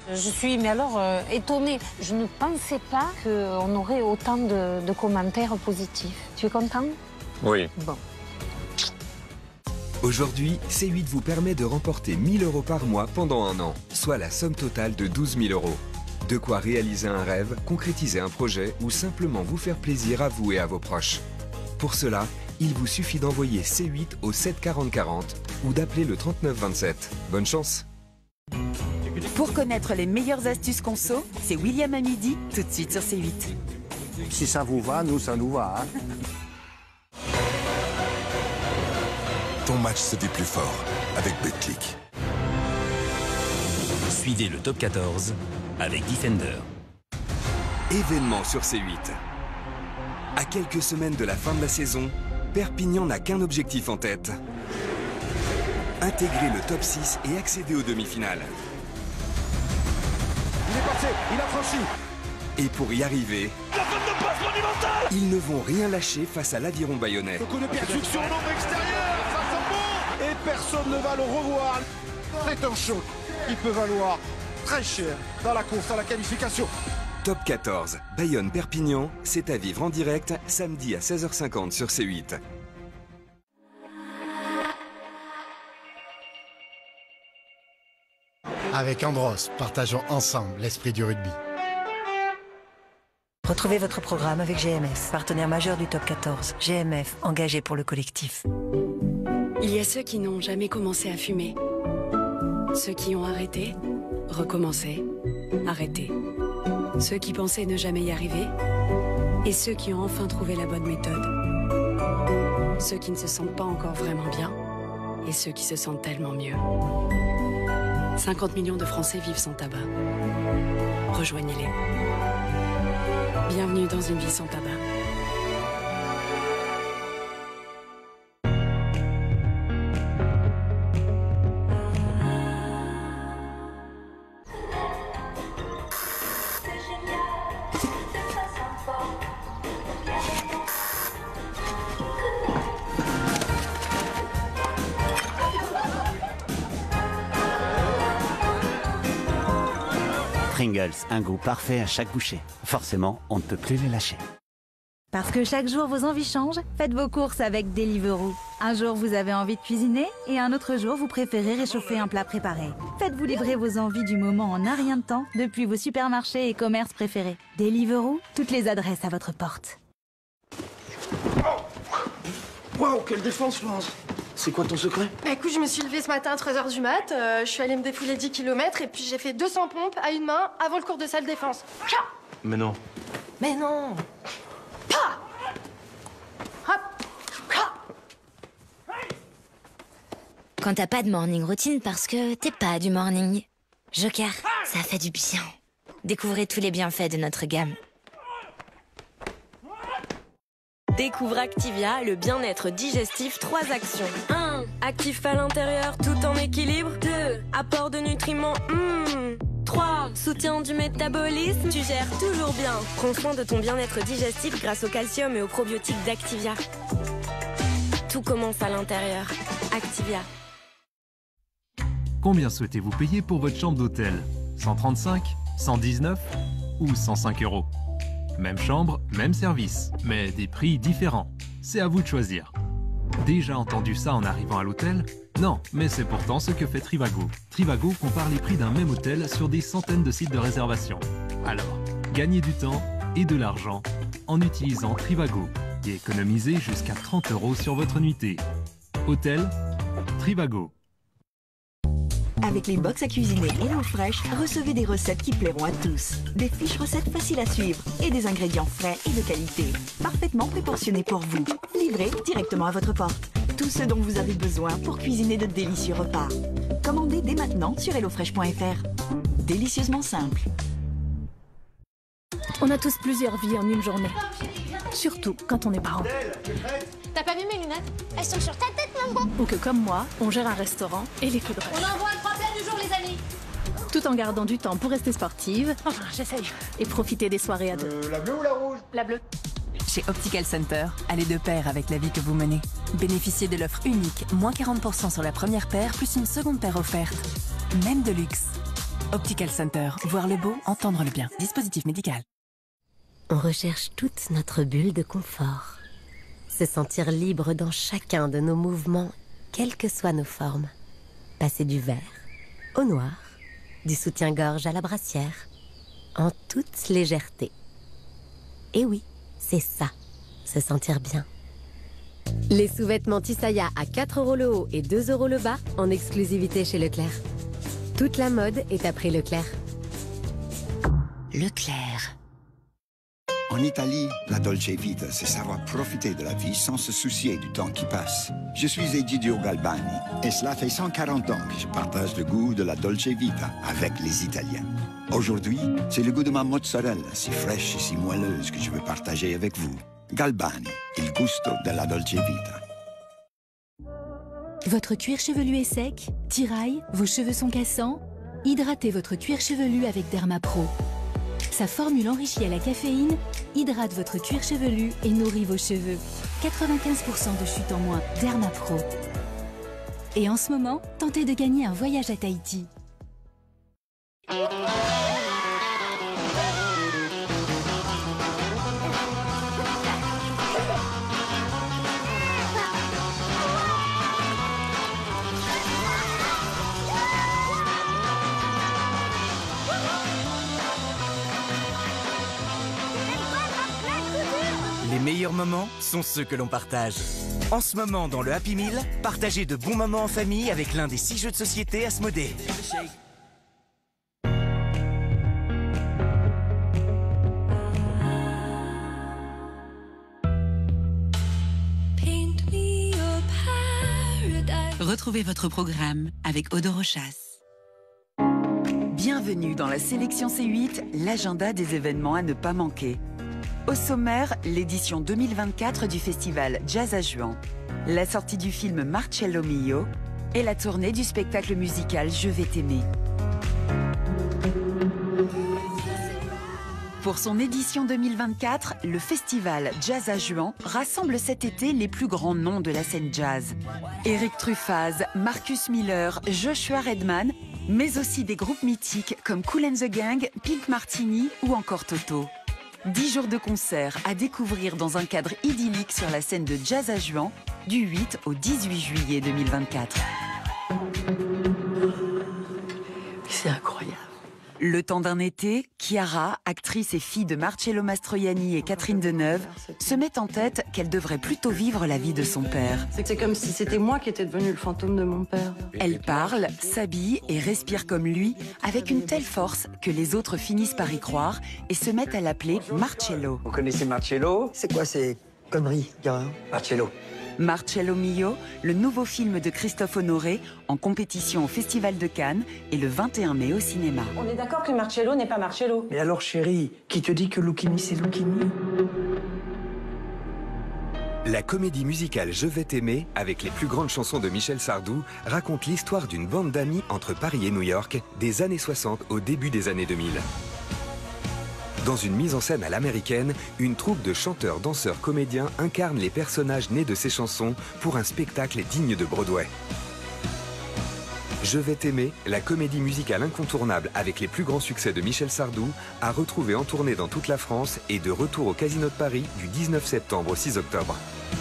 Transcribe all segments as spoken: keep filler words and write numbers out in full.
Je suis, mais alors, euh, étonnée. Je ne pensais pas qu'on aurait autant de, de commentaires positifs. Tu es content? Oui. Bon. Aujourd'hui, C huit vous permet de remporter mille euros par mois pendant un an, soit la somme totale de douze mille euros. De quoi réaliser un rêve, concrétiser un projet ou simplement vous faire plaisir à vous et à vos proches. Pour cela, il vous suffit d'envoyer C huit au sept quarante quarante ou d'appeler le trente-neuf vingt-sept. Bonne chance! Pour connaître les meilleures astuces conso, c'est William à midi, tout de suite sur C huit. Si ça vous va, nous, ça nous va. Hein. Ton match se dit plus fort avec Betclic. Suivez le top quatorze avec Defender. Événement sur C huit. À quelques semaines de la fin de la saison, Perpignan n'a qu'un objectif en tête. Intégrer le top six et accéder aux demi-finales. Il est passé, il a franchi. Et pour y arriver, la faute de passe monumentale. Ils ne vont rien lâcher face à l'Aviron Bayonnais. Le coup de percute sur l'ombre extérieure, ça sent bon. Et personne ne va le revoir. C'est un choc qui peut valoir très cher dans la course à la qualification. Top quatorze, Bayonne-Perpignan, c'est à vivre en direct, samedi à seize heures cinquante sur C huit. Avec Andros, partageons ensemble l'esprit du rugby. Retrouvez votre programme avec G M F, partenaire majeur du top quatorze. G M F, engagé pour le collectif. Il y a ceux qui n'ont jamais commencé à fumer. Ceux qui ont arrêté, recommencé, arrêté. Ceux qui pensaient ne jamais y arriver. Et ceux qui ont enfin trouvé la bonne méthode. Ceux qui ne se sentent pas encore vraiment bien. Et ceux qui se sentent tellement mieux. cinquante millions de Français vivent sans tabac. Rejoignez-les. Bienvenue dans une vie sans tabac. Pringles, un goût parfait à chaque bouchée. Forcément, on ne peut plus les lâcher. Parce que chaque jour vos envies changent, faites vos courses avec Deliveroo. Un jour vous avez envie de cuisiner et un autre jour vous préférez réchauffer un plat préparé. Faites-vous livrer vos envies du moment en un rien de temps depuis vos supermarchés et commerces préférés. Deliveroo, toutes les adresses à votre porte. Waouh, quelle défense, Florence! C'est quoi ton secret? Bah écoute, je me suis levée ce matin à trois heures du mat, euh, je suis allée me défouler dix kilomètres et puis j'ai fait deux cents pompes à une main avant le cours de salle défense. Mais non. Mais non. Pa Hop. Quand t'as pas de morning routine parce que t'es pas du morning. Joker, ça fait du bien. Découvrez tous les bienfaits de notre gamme. Découvre Activia, le bien-être digestif, trois actions. un. Actif à l'intérieur tout en équilibre. deux. Apport de nutriments. Mmh. trois. Soutien du métabolisme. Tu gères toujours bien. Prends soin de ton bien-être digestif grâce au calcium et aux probiotiques d'Activia. Tout commence à l'intérieur. Activia. Combien souhaitez-vous payer pour votre chambre d'hôtel? cent trente-cinq, cent dix-neuf ou cent cinq euros? Même chambre, même service, mais des prix différents. C'est à vous de choisir. Déjà entendu ça en arrivant à l'hôtel? Non, mais c'est pourtant ce que fait Trivago. Trivago compare les prix d'un même hôtel sur des centaines de sites de réservation. Alors, gagnez du temps et de l'argent en utilisant Trivago et économisez jusqu'à trente euros sur votre nuitée. Hôtel, Trivago. Avec les box à cuisiner HelloFresh, recevez des recettes qui plairont à tous. Des fiches recettes faciles à suivre et des ingrédients frais et de qualité. Parfaitement préportionnés pour vous. Livrés directement à votre porte. Tout ce dont vous avez besoin pour cuisiner de délicieux repas. Commandez dès maintenant sur hellofresh point F R. Délicieusement simple. On a tous plusieurs vies en une journée. Surtout quand on est parent. T'as pas vu mes lunettes? Elles sont sur ta tête, maman. Ou que comme moi, on gère un restaurant et les coups de rush. On envoie trois plats du jour, les amis. Tout en gardant du temps pour rester sportive. Enfin, j'essaye. Et profiter des soirées à deux. Euh, la bleue ou la rouge? La bleue. Chez Optical Center, allez de pair avec la vie que vous menez. Bénéficiez de l'offre unique, moins quarante pour cent sur la première paire, plus une seconde paire offerte. Même de luxe. Optical Center. Voir le beau, entendre le bien. Dispositif médical. On recherche toute notre bulle de confort. Se sentir libre dans chacun de nos mouvements, quelles que soient nos formes. Passer du vert au noir, du soutien-gorge à la brassière, en toute légèreté. Et oui, c'est ça, se sentir bien. Les sous-vêtements Tissaya à quatre euros le haut et deux euros le bas, en exclusivité chez Leclerc. Toute la mode est à prix Leclerc. Leclerc. En Italie, la Dolce Vita, c'est savoir profiter de la vie sans se soucier du temps qui passe. Je suis Egidio Galbani et cela fait cent quarante ans que je partage le goût de la Dolce Vita avec les Italiens. Aujourd'hui, c'est le goût de ma mozzarella, si fraîche et si moelleuse, que je veux partager avec vous. Galbani, il gusto della Dolce Vita. Votre cuir chevelu est sec, tiraille, vos cheveux sont cassants? Hydratez votre cuir chevelu avec Dermapro. Sa formule enrichie à la caféine hydrate votre cuir chevelu et nourrit vos cheveux. quatre-vingt-quinze pour cent de chute en moins, Dermapro. Et en ce moment, tentez de gagner un voyage à Tahiti. Les meilleurs moments sont ceux que l'on partage. En ce moment, dans le Happy Meal, partagez de bons moments en famille avec l'un des six jeux de société Asmodée. Retrouvez votre programme avec Odorochas. Bienvenue dans la sélection C huit, l'agenda des événements à ne pas manquer. Au sommaire, l'édition deux mille vingt-quatre du festival Jazz à Juan, la sortie du film Marcello Mio et la tournée du spectacle musical Je vais t'aimer. Pour son édition deux mille vingt-quatre, le festival Jazz à Juan rassemble cet été les plus grands noms de la scène jazz. Eric Truffaz, Marcus Miller, Joshua Redman, mais aussi des groupes mythiques comme Kool and the Gang, Pink Martini ou encore Toto. dix jours de concert à découvrir dans un cadre idyllique sur la scène de Jazz à Juan du huit au dix-huit juillet deux mille vingt-quatre. C'est incroyable. Le temps d'un été, Chiara, actrice et fille de Marcello Mastroianni et Catherine Deneuve, se met en tête qu'elle devrait plutôt vivre la vie de son père. C'est comme si c'était moi qui étais devenu le fantôme de mon père. Elle parle, s'habille et respire comme lui, avec une telle force que les autres finissent par y croire et se mettent à l'appeler Marcello. Vous connaissez Marcello? C'est quoi ces conneries, gamin? Marcello. Marcello Mio, le nouveau film de Christophe Honoré, en compétition au Festival de Cannes et le vingt et un mai au cinéma. On est d'accord que Marcello n'est pas Marcello. Mais alors chérie, qui te dit que Lucchini c'est Lucchini? La comédie musicale Je vais t'aimer, avec les plus grandes chansons de Michel Sardou, raconte l'histoire d'une bande d'amis entre Paris et New York, des années soixante au début des années deux mille. Dans une mise en scène à l'américaine, une troupe de chanteurs, danseurs, comédiens incarne les personnages nés de ces chansons pour un spectacle digne de Broadway. Je vais t'aimer, la comédie musicale incontournable avec les plus grands succès de Michel Sardou, a retrouvé en tournée dans toute la France et de retour au Casino de Paris du dix-neuf septembre au six octobre.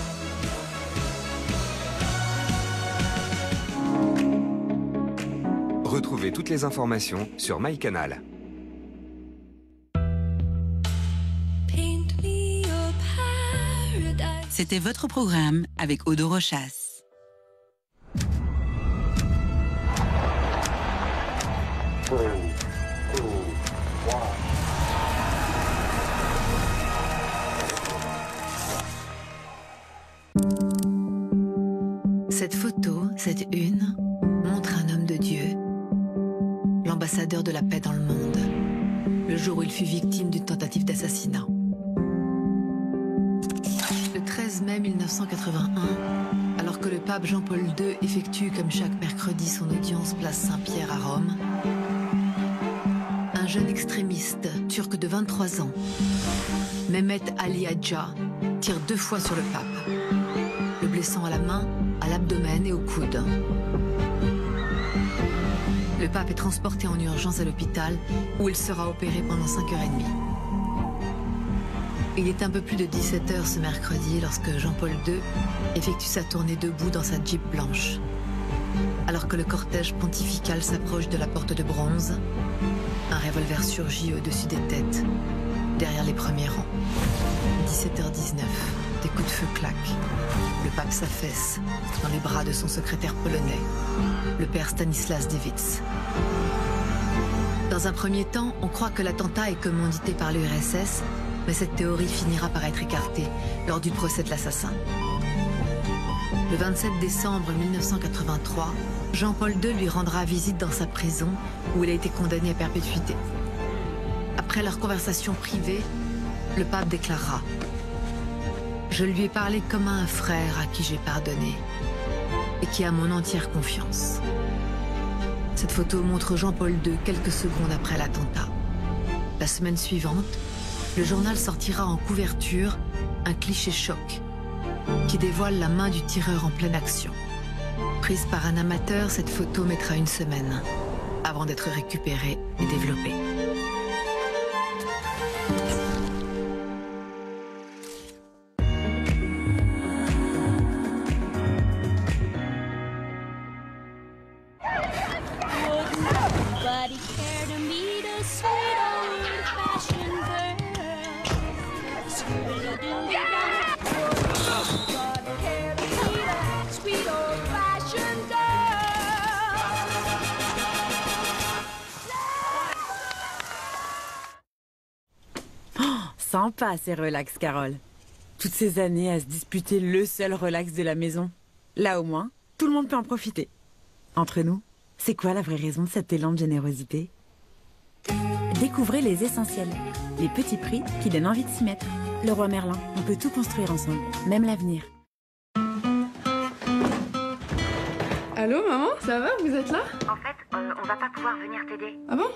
Retrouvez toutes les informations sur MyCanal. C'était votre programme avec Odorochas. Cette photo, cette une, montre un homme de Dieu, l'ambassadeur de la paix dans le monde, le jour où il fut victime d'une tentative d'assassinat. Le treize mai mille neuf cent quatre-vingt-un, alors que le pape Jean-Paul deux effectue comme chaque mercredi son audience place Saint-Pierre à Rome, un jeune extrémiste turc de vingt-trois ans, Mehmet Ali Hadja, tire deux fois sur le pape, le blessant à la main, à l'abdomen et au coude. Le pape est transporté en urgence à l'hôpital où il sera opéré pendant cinq heures trente. Il est un peu plus de dix-sept heures ce mercredi lorsque Jean-Paul deux effectue sa tournée debout dans sa Jeep blanche. Alors que le cortège pontifical s'approche de la porte de bronze, un revolver surgit au-dessus des têtes, derrière les premiers rangs. dix-sept heures dix-neuf, des coups de feu claquent. Le pape s'affaisse dans les bras de son secrétaire polonais, le père Stanislas Dewitz. Dans un premier temps, on croit que l'attentat est commandité par l'U R S S, mais cette théorie finira par être écartée lors du procès de l'assassin. Le vingt-sept décembre mille neuf cent quatre-vingt-trois, Jean-Paul deux lui rendra visite dans sa prison où il a été condamné à perpétuité. Après leur conversation privée, le pape déclarera « Je lui ai parlé comme à un frère à qui j'ai pardonné et qui a mon entière confiance. » Cette photo montre Jean-Paul deux quelques secondes après l'attentat. La semaine suivante, le journal sortira en couverture un cliché choc qui dévoile la main du tireur en pleine action. Prise par un amateur, cette photo mettra une semaine avant d'être récupérée et développée. Sympa ces relax, Carole. Toutes ces années à se disputer le seul relax de la maison. Là au moins, tout le monde peut en profiter. Entre nous, c'est quoi la vraie raison de cet élan de générosité? Découvrez les essentiels, les petits prix qui donnent envie de s'y mettre. Le Roi Merlin, on peut tout construire ensemble, même l'avenir. Allô maman, ça va? Vous êtes là? En fait, euh, on va pas pouvoir venir t'aider. Ah bon?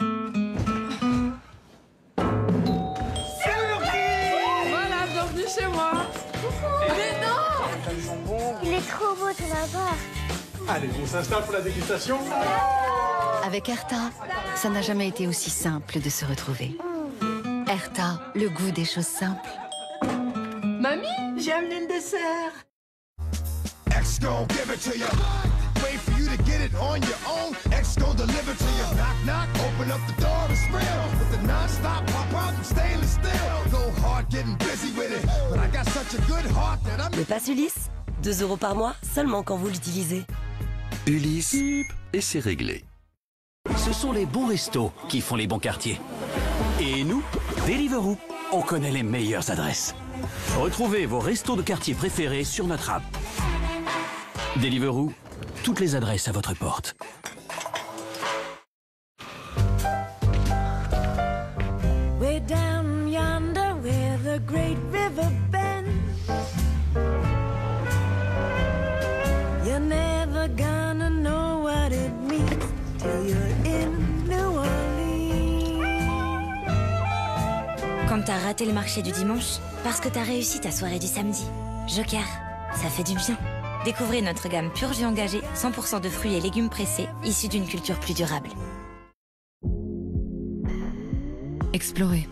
Voilà, bienvenue chez moi. Mais non! Il est trop beau ton appart. Allez, on s'installe pour la dégustation. Avec Erta, ça n'a jamais été aussi simple de se retrouver. Erta, le goût des choses simples. Mamie, j'ai amené le dessert. X gon' give it to you. Wait for you to get it on your own. X gon' deliver to you. Knock, knock, open up the door, it's real. With the non-stop pop out from stainless steel. Go hard getting busy with it. But I got such a good heart that I'm... Le pass Ulysse, deux euros par mois, seulement quand vous l'utilisez. Ulysse, et c'est réglé. Ce sont les bons restos qui font les bons quartiers. Et nous, Deliveroo, on connaît les meilleures adresses. Retrouvez vos restos de quartier préférés sur notre app. Deliveroo, toutes les adresses à votre porte. Way down yonder where the great river bends, you're never gonna know what it means till you're in New Orleans. Quand t'as raté le marché du dimanche, parce que t'as réussi ta soirée du samedi. Joker, ça fait du bien. Découvrez notre gamme Purge et Engagée, cent pour cent de fruits et légumes pressés, issus d'une culture plus durable. Explorez.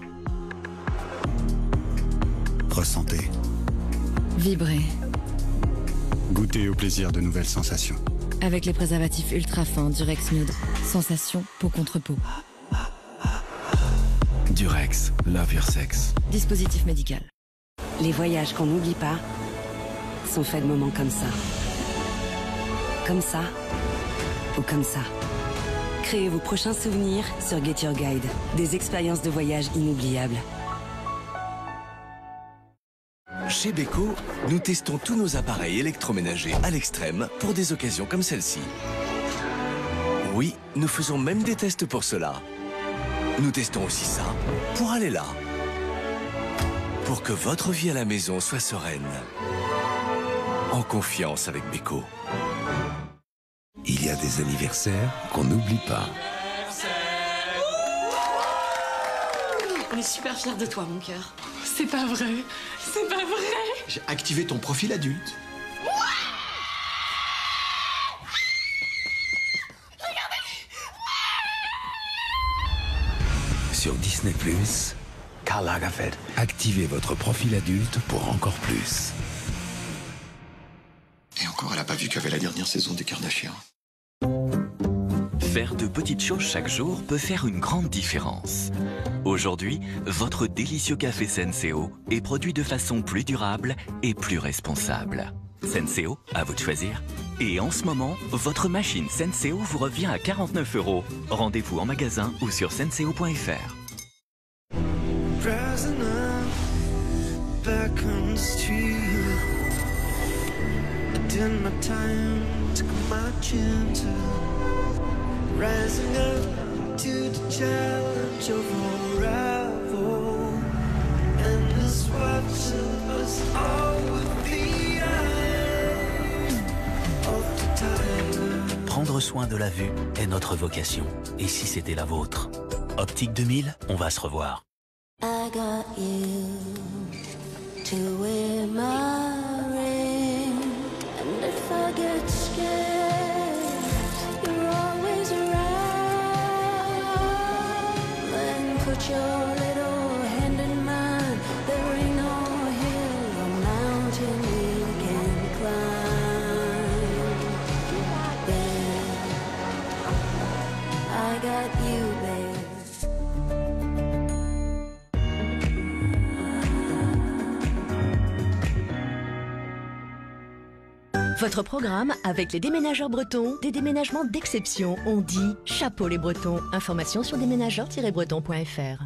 Ressentez. Vibrez. Goûtez au plaisir de nouvelles sensations. Avec les préservatifs ultra fins Durex Nude. Sensation peau contre peau. Durex, love your sex. Dispositif médical. Les voyages qu'on n'oublie pas sont faits de moments comme ça. Comme ça ou comme ça. Créez vos prochains souvenirs sur Get Your Guide. Des expériences de voyage inoubliables. Chez Beko, nous testons tous nos appareils électroménagers à l'extrême pour des occasions comme celle-ci. Oui, nous faisons même des tests pour cela. Nous testons aussi ça pour aller là. Pour que votre vie à la maison soit sereine. En confiance avec Beko. Il y a des anniversaires qu'on n'oublie pas. On est super fiers de toi, mon cœur. C'est pas vrai. C'est pas vrai. J'ai activé ton profil adulte. Regardez, Sur Disney plus, Karl Lagerfeld. Activez votre profil adulte pour encore plus. Et encore, elle n'a pas vu qu'il y avait la dernière saison des Kardashians. Faire de petites choses chaque jour peut faire une grande différence. Aujourd'hui, votre délicieux café Senseo est produit de façon plus durable et plus responsable. Senseo, à vous de choisir. Et en ce moment, votre machine Senseo vous revient à quarante-neuf euros. Rendez-vous en magasin ou sur senseo point f r. Rising up to the challenge of unravel, and this watching us all with the eye of the tiger. Prendre soin de la vue est notre vocation. Et si c'était la vôtre? Optique deux mille, on va se revoir. I got you to wear my ring, and if I get scared, you're always around. Then put your little hand in mine. There ain't no hill or mountain we can climb. Yeah, I got you, babe. Votre programme avec les déménageurs bretons, des déménagements d'exception. On dit chapeau les bretons. Information sur déménageurs tiret breton point f r.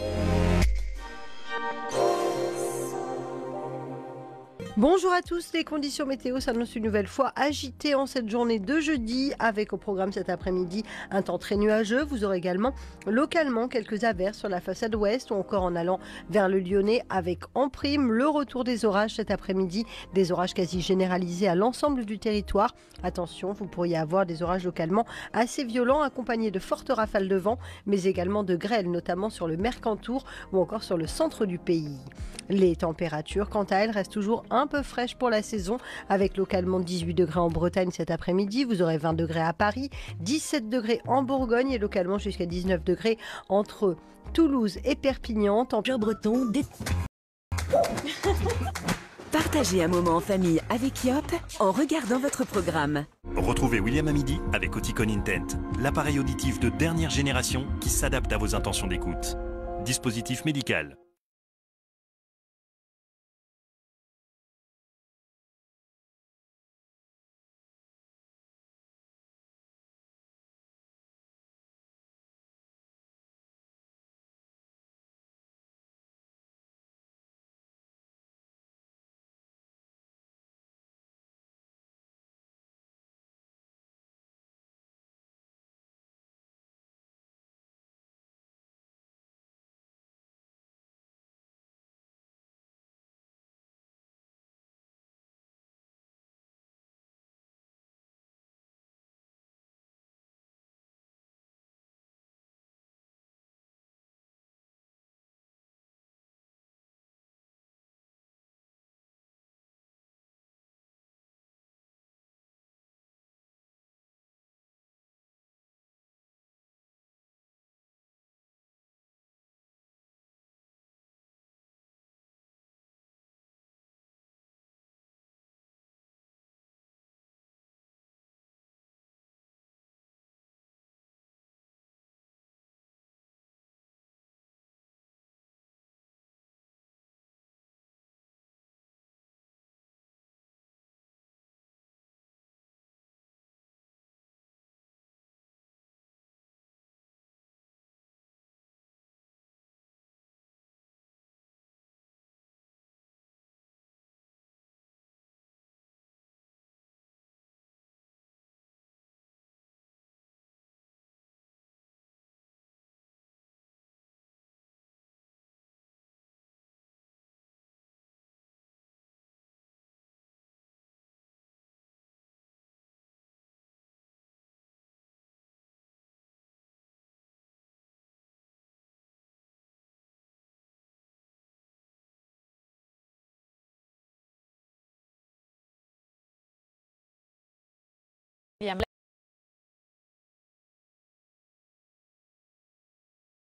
Bonjour à tous, les conditions météo s'annoncent une nouvelle fois agitées en cette journée de jeudi, avec au programme cet après-midi un temps très nuageux. Vous aurez également localement quelques averses sur la façade ouest ou encore en allant vers le Lyonnais, avec en prime le retour des orages cet après-midi, des orages quasi généralisés à l'ensemble du territoire. Attention, vous pourriez avoir des orages localement assez violents accompagnés de fortes rafales de vent, mais également de grêle, notamment sur le Mercantour ou encore sur le centre du pays. Les températures, quant à elles, restent toujours un peu fraîches pour la saison, avec localement dix-huit degrés en Bretagne cet après-midi. Vous aurez vingt degrés à Paris, dix-sept degrés en Bourgogne et localement jusqu'à dix-neuf degrés entre Toulouse et Perpignan. Température breton des... Partagez un moment en famille avec Yop en regardant votre programme. Retrouvez William à midi avec Oticon Intent, l'appareil auditif de dernière génération qui s'adapte à vos intentions d'écoute. Dispositif médical.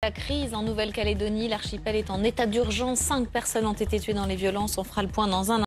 La crise en Nouvelle-Calédonie, l'archipel est en état d'urgence. Cinq personnes ont été tuées dans les violences. On fera le point dans un